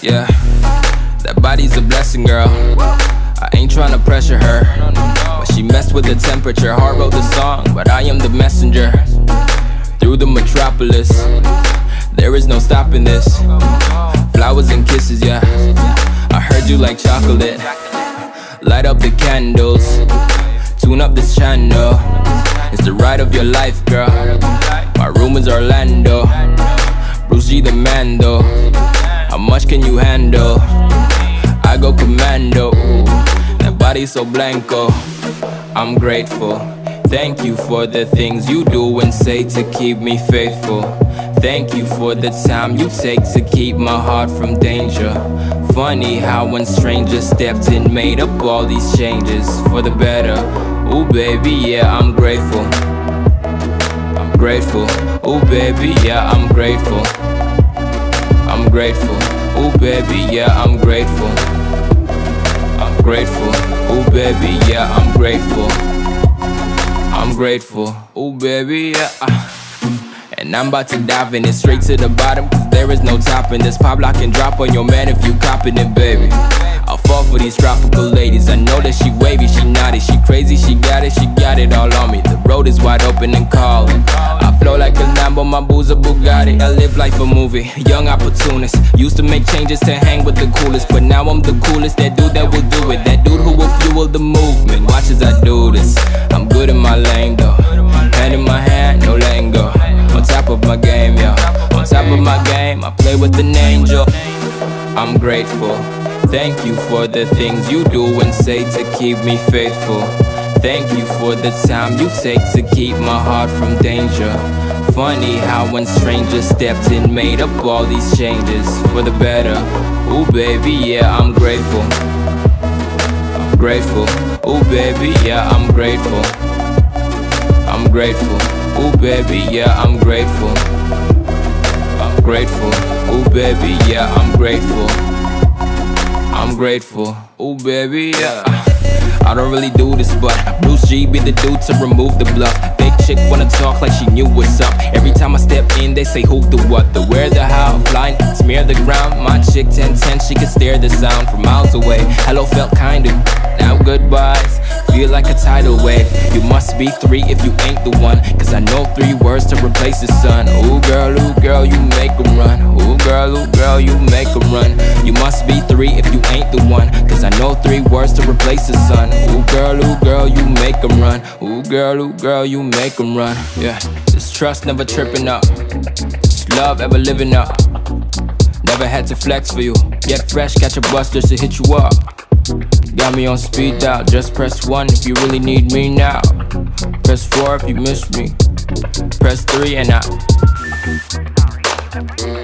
Yeah, that body's a blessing, girl. I ain't tryna pressure her, but she messed with the temperature. Heart wrote the song, but I am the messenger. Through the metropolis, there is no stopping this. Flowers and kisses, yeah. I heard you like chocolate. Light up the candles, tune up this channel. It's the ride of your life, girl. My room is Orlando. Bruce G the man though. How much can you handle? I go commando. That body so blanco. I'm grateful. Thank you for the things you do and say to keep me faithful. Thank you for the time you take to keep my heart from danger. Funny how when strangers stepped in, made up all these changes for the better. Ooh baby, yeah, I'm grateful. I'm grateful. Ooh baby, yeah, I'm grateful. I'm grateful. Ooh baby, yeah, I'm grateful. I'm grateful. Ooh baby, yeah, I'm grateful. I'm grateful. Ooh baby, yeah. And I'm about to dive in it straight to the bottom, cause there is no topping this. Pop, lock, and drop on your man if you copping it, baby. I'll fall for these tropical ladies. I know that she wavy, she naughty, she crazy, she got it all on me. The road is wide open and calling. I flow like a Lambo, my boo's a Bugatti. I live like a movie, young opportunist. Used to make changes to hang with the coolest, but now I'm the coolest. That dude that will do it, that dude who will fuel the movement. Watch as I do this. I'm good in my lane though. Hand in my hand, no letting go. On top of my game, yo. On top of my game, I play with an angel. I'm grateful. Thank you for the things you do and say to keep me faithful. Thank you for the time you take to keep my heart from danger. Funny how when strangers stepped in, made up all these changes for the better. Ooh baby, yeah, I'm grateful. I'm grateful. Ooh baby, yeah, I'm grateful. I'm grateful. Ooh baby, yeah, I'm grateful. I'm grateful. Ooh baby, yeah, I'm grateful. I'm grateful. Ooh baby, yeah. I don't really do this, but Bruce G be the dude to remove the bluff. Fake chick wanna talk like she knew what's up. Every time I step in, they say who, the what, the where, the how. Flying, smear the ground. My chick 10-10, she can stare the sound from miles away. Hello felt kinda, now goodbyes feel like a tidal wave. You must be 3 if you ain't the one, cause I know 3 words to replace the sun. Ooh girl, you make 'em run. Ooh girl, you make 'em run. You must be 3 if you ain't the one, cause I know 3 words to replace the sun. Ooh girl, you make 'em run. Ooh girl, you make 'em run. Yeah, this trust never tripping up. This love ever living up. Never had to flex for you. Get fresh, catch a bus just to hit you up. Got me on speed dial, just press 1 if you really need me now. Press 4 if you miss me. Press 3 and out.